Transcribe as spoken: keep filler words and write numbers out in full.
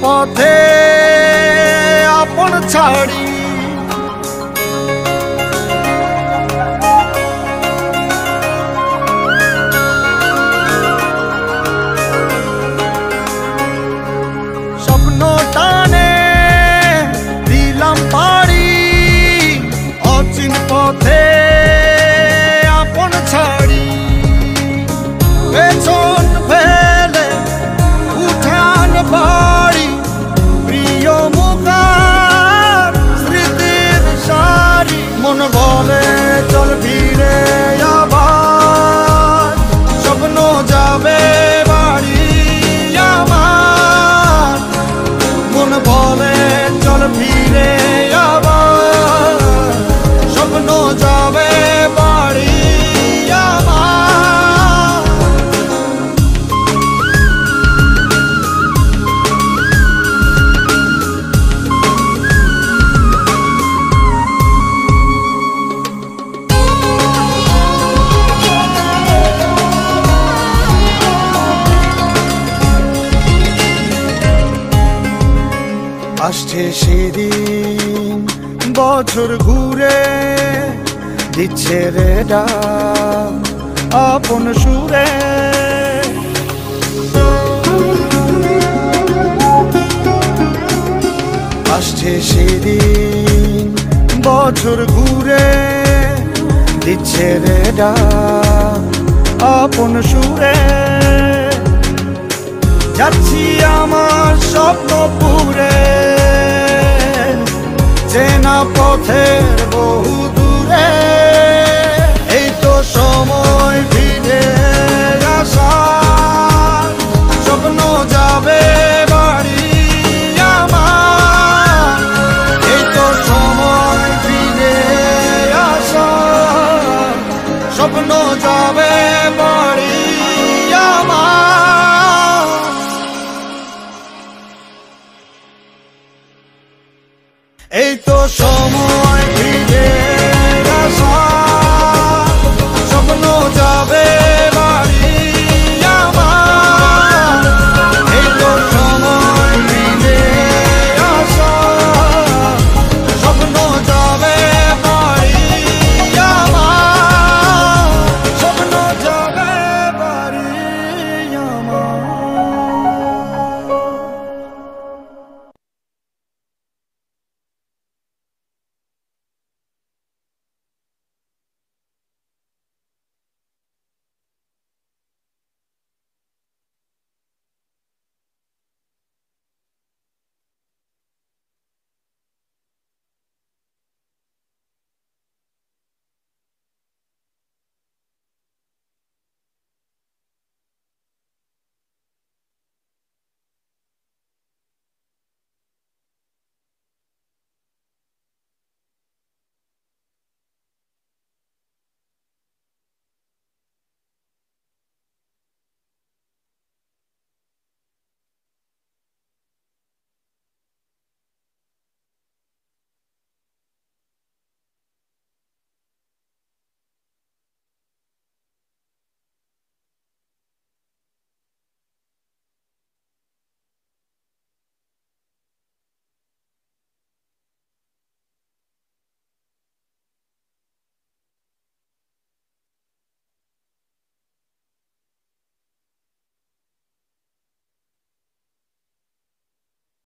পথে আপন ছাড়ি স্বপ্ন টানে দিলাম পাড়ি অচিন পথে আপন ছাড়ি পেছন ফেলে উঠান বাড়ি প্রিয় মুখার স্মৃতির সারি মন বলে চল ফিরে আবার স্বপ্ন যাবে বাড়ি আমার মন বলে চল ফিরে আবার স্বপ্ন যাবে বাড়ি আমার আসছে সেদিন বছর ঘুরে দিচ্ছে রে ডাক আপন সুরে আসছে সেদিন বছর ঘুরে দিচ্ছে রে ডাক আপন সুরে যাচ্ছি আমার স্বপ্ন পুরে চেনা পথের বহু দূরে এই তো সময় ফিরে আসার স্বপ্ন যাবে বাড়ি আমার এই তো সময় ফিরে আসার স্বপ্ন যাবে বাড়ি আমার এই তো সময়